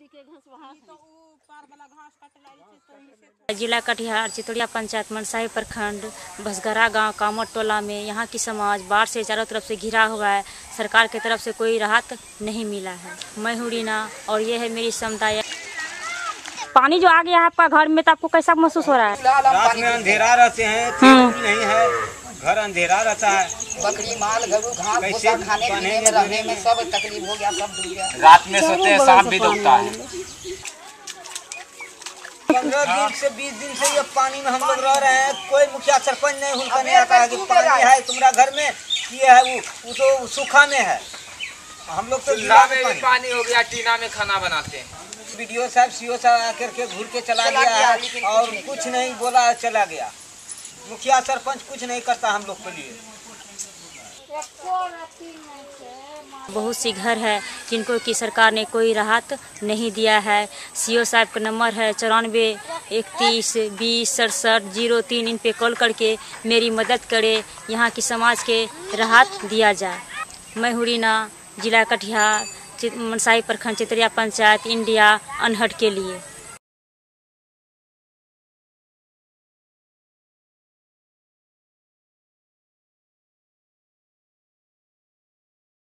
जिला कटिहार चितौड़िया पंचायत मनसाही प्रखंड बसगरा गांव कामर टोला में यहाँ की समाज बाढ़ से चारों तरफ से घिरा हुआ है। सरकार की तरफ से कोई राहत नहीं मिला है। मैं हूँ रीना और ये है मेरी समुदाय। पानी जो आ गया है आपका घर में, तो आपको कैसा महसूस हो रहा है? रात में अंधेरा रहते हैं, नहीं है, घर अंधेरा रहता है, बकरी माल गरू घास भूसा खाने पीने में रहने में सब तकलीफ हो गया, सब डूब गया। रात में सोते हैं, सांप भी डूबता है। 15 दिन से 20 दिन से ये पानी में हम लोग रह रहे हैं। कोई मुखिया सरपंच नहीं हुनका नहीं आता है कि पानी है तुम्हारा घर में, ये है वो तो सूखा में है। हम लोग तो पानी हो गया, टीना में खाना बनाते हैं। वीडियो साहब सीओ साहब आकर के घूर के चला गया है और कुछ नहीं बोला, चला गया। मुखिया सरपंच कुछ नहीं करता हम लोग के लिए। बहुत सी घर है जिनको की सरकार ने कोई राहत नहीं दिया है। सीओ साहब का नंबर है 94 31 20 67 03। इन पे कॉल करके मेरी मदद करे, यहाँ की समाज के राहत दिया जाए। मैं हूँ रीना, जिला कटिहार मनसाही प्रखंड चितौड़िया पंचायत, इंडिया अनहट के लिए।